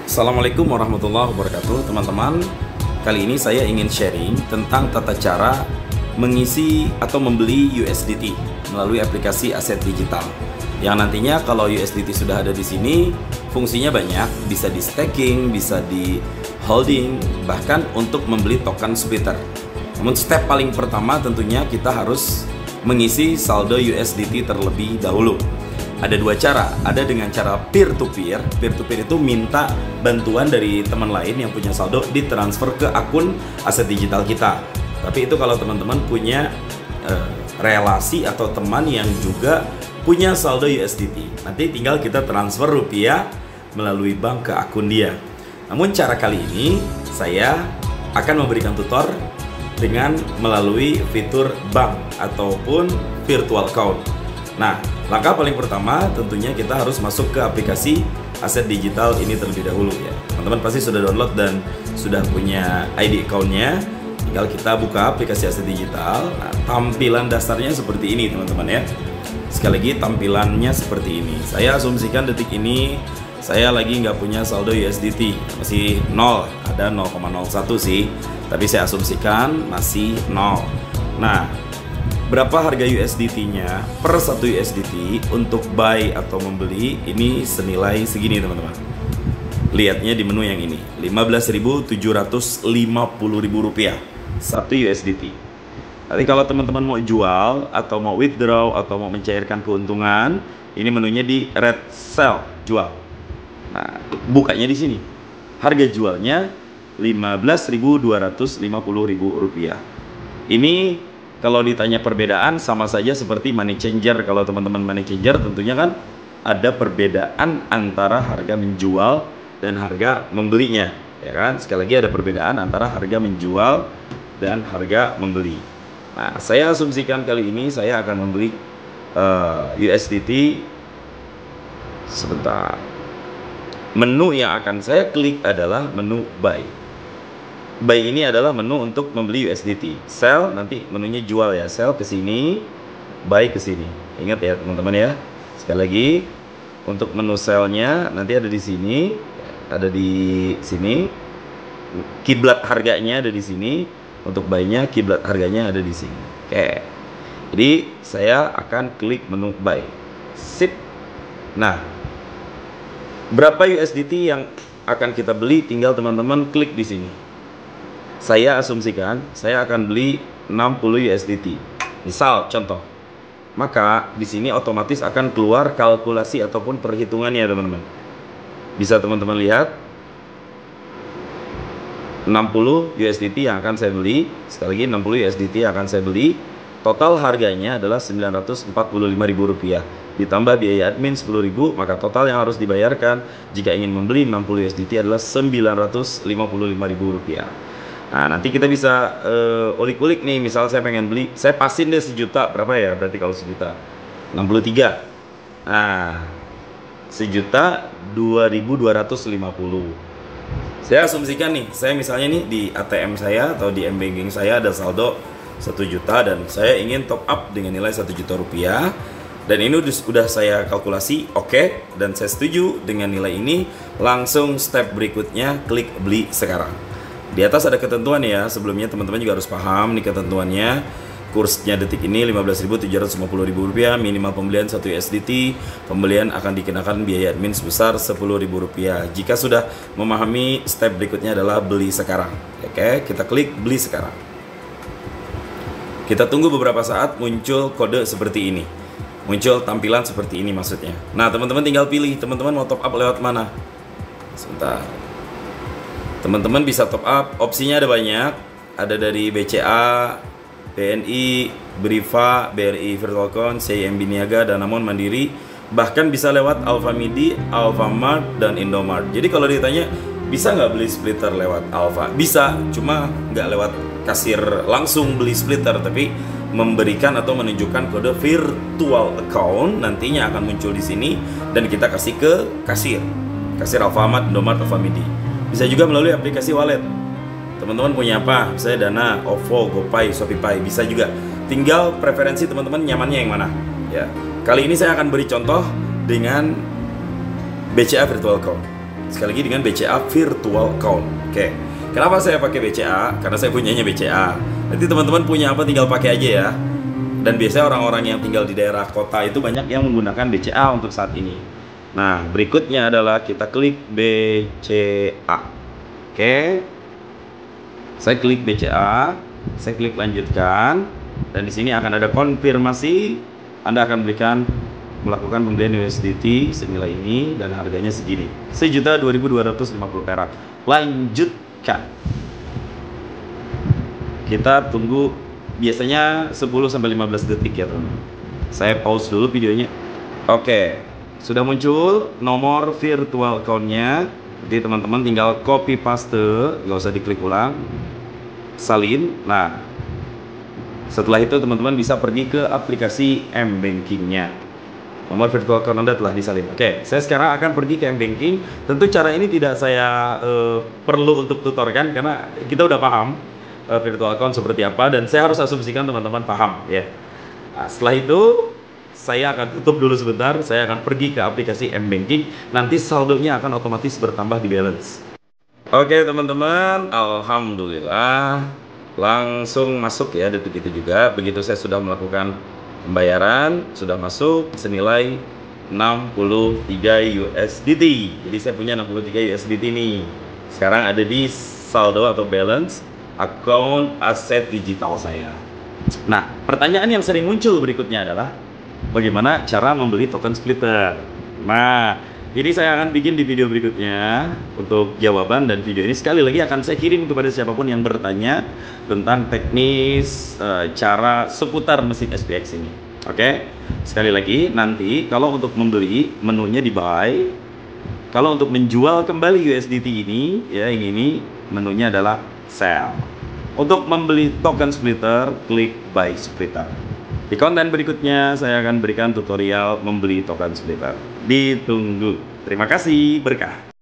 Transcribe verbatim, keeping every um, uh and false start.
Assalamualaikum warahmatullahi wabarakatuh, teman-teman. Kali ini saya ingin sharing tentang tata cara mengisi atau membeli U S D T melalui aplikasi aset digital. Yang nantinya kalau U S D T sudah ada di sini, fungsinya banyak, bisa di staking, bisa di holding, bahkan untuk membeli token splitter. Namun step paling pertama tentunya kita harus mengisi saldo U S D T terlebih dahulu. Ada dua cara, ada dengan cara peer-to-peer. Peer-to-peer itu minta bantuan dari teman lain yang punya saldo ditransfer ke akun aset digital kita. Tapi itu kalau teman-teman punya uh, relasi atau teman yang juga punya saldo U S D T. Nanti tinggal kita transfer rupiah melalui bank ke akun dia. Namun cara kali ini saya akan memberikan tutor dengan melalui fitur bank ataupun virtual account. Nah, langkah paling pertama tentunya kita harus masuk ke aplikasi aset digital ini terlebih dahulu ya. Teman-teman pasti sudah download dan sudah punya I D account-nya. Tinggal kita buka aplikasi aset digital. Nah, tampilan dasarnya seperti ini teman-teman ya. Sekali lagi tampilannya seperti ini. Saya asumsikan detik ini saya lagi nggak punya saldo U S D T, masih nol, ada nol koma nol satu sih. Tapi saya asumsikan masih nol. Nah, berapa harga U S D T-nya per satu U S D T untuk buy atau membeli ini senilai segini teman-teman. Lihatnya di menu yang ini, lima belas ribu tujuh ratus lima puluh ribu rupiah satu U S D T. Nanti kalau teman-teman mau jual atau mau withdraw atau mau mencairkan keuntungan, ini menunya di red sell, jual. Nah, bukanya di sini. Harga jualnya lima belas ribu dua ratus lima puluh ribu rupiah. Ini kalau ditanya perbedaan sama saja seperti money changer. Kalau teman-teman money changer tentunya kan ada perbedaan antara harga menjual dan harga membelinya, ya kan? Sekali lagi ada perbedaan antara harga menjual dan harga membeli. Nah, saya asumsikan kali ini saya akan membeli uh, U S D T. Sebentar. Menu yang akan saya klik adalah menu buy. Buy ini adalah menu untuk membeli U S D T. Sell nanti menunya jual ya. Sell ke sini, buy ke sini. Ingat ya teman-teman ya. Sekali lagi untuk menu sell-nya nanti ada di sini, ada di sini. Kiblat harganya ada di sini. Untuk buy-nya kiblat harganya ada di sini. Oke. Jadi saya akan klik menu buy. Sip. Nah, berapa U S D T yang akan kita beli? Tinggal teman-teman klik di sini. Saya asumsikan saya akan beli enam puluh U S D T. Misal contoh. Maka di sini otomatis akan keluar kalkulasi ataupun perhitungannya teman-teman. Bisa teman-teman lihat enam puluh U S D T yang akan saya beli. Sekali lagi enam puluh U S D T yang akan saya beli. Total harganya adalah sembilan ratus empat puluh lima ribu rupiah. Ditambah biaya admin sepuluh ribu, maka total yang harus dibayarkan jika ingin membeli enam puluh U S D T adalah sembilan ratus lima puluh lima ribu rupiah. Nah, nanti kita bisa uh, ulik-ulik nih. Misal saya pengen beli, saya pasin deh sejuta. Berapa ya berarti kalau sejuta? enam puluh tiga. Nah, sejuta dua ribu dua ratus lima puluh. Saya asumsikan nih, saya misalnya nih di A T M saya atau di M-Banking saya ada saldo satu juta dan saya ingin top up dengan nilai satu juta rupiah. Dan ini sudah saya kalkulasi, oke, okay, dan saya setuju dengan nilai ini. Langsung step berikutnya, klik beli sekarang. Di atas ada ketentuan ya, sebelumnya teman-teman juga harus paham nih ketentuannya. Kursnya detik ini lima belas ribu tujuh ratus lima puluh ribu rupiah, minimal pembelian satu U S D T. Pembelian akan dikenakan biaya admin sebesar sepuluh ribu rupiah. Jika sudah memahami, step berikutnya adalah beli sekarang. Oke, kita klik beli sekarang. Kita tunggu beberapa saat muncul kode seperti ini. Muncul tampilan seperti ini maksudnya. Nah, teman-teman tinggal pilih, teman-teman mau top up lewat mana? Sebentar. Teman-teman bisa top up, opsinya ada banyak. Ada dari B C A, B N I, Briva, B R I Virtual Account, C I M B Niaga, Danamon, Mandiri. Bahkan bisa lewat Alfamidi, Alfamart, dan Indomart. Jadi kalau ditanya, bisa nggak beli splitter lewat Alfa? Bisa, cuma nggak lewat kasir langsung beli splitter, tapi memberikan atau menunjukkan kode virtual account nantinya akan muncul di sini dan kita kasih ke kasir. Kasir Alfamart, Indomart, Alfamidi. Bisa juga melalui aplikasi wallet. Teman-teman punya apa? Misalnya Dana, OVO, GoPay, ShopeePay, bisa juga. Tinggal preferensi teman-teman nyamannya yang mana. Ya. Kali ini saya akan beri contoh dengan B C A Virtual Account. sekali lagi dengan B C A Virtual Account. Oke, kenapa saya pakai B C A? Karena saya punyanya B C A. Nanti teman-teman punya apa tinggal pakai aja ya. Dan biasanya orang-orang yang tinggal di daerah kota itu banyak yang menggunakan B C A untuk saat ini. Nah, berikutnya adalah kita klik B C A. Oke, saya klik B C A, saya klik lanjutkan, dan di sini akan ada konfirmasi. Anda akan berikan melakukan pembelian U S D T senilai ini dan harganya segini, sejuta dua ribu dua ratus lima puluh perak. Lanjutkan. Kita tunggu biasanya sepuluh sampai lima belas detik ya teman. Saya pause dulu videonya. Oke, sudah muncul nomor virtual account-nya. Jadi teman-teman tinggal copy paste, nggak usah diklik ulang, salin. Nah, setelah itu teman-teman bisa pergi ke aplikasi M-Banking-nya. Nomor virtual account Anda telah disalin. Oke, saya sekarang akan pergi ke M-Banking. Tentu cara ini tidak saya uh, perlu untuk tutorkan karena kita udah paham uh, virtual account seperti apa, dan saya harus asumsikan teman-teman paham ya. Nah, setelah itu saya akan tutup dulu sebentar. Saya akan pergi ke aplikasi M-Banking. Nanti saldonya akan otomatis bertambah di balance. Oke teman-teman, alhamdulillah langsung masuk ya detik itu juga. Begitu saya sudah melakukan pembayaran, sudah masuk senilai enam puluh tiga U S D T. Jadi saya punya enam puluh tiga U S D T nih. Sekarang ada di saldo atau balance akun aset digital saya. Nah, pertanyaan yang sering muncul berikutnya adalah bagaimana cara membeli token splitter. Nah, jadi saya akan bikin di video berikutnya untuk jawaban, dan video ini sekali lagi akan saya kirim kepada siapapun yang bertanya tentang teknis e, cara seputar mesin S P X ini. Oke, sekali lagi nanti kalau untuk membeli menunya di buy, kalau untuk menjual kembali U S D T ini ya yang ini menunya adalah sell. Untuk membeli token splitter klik buy splitter. Di konten berikutnya saya akan berikan tutorial membeli token splitter. Ditunggu. Terima kasih, berkah.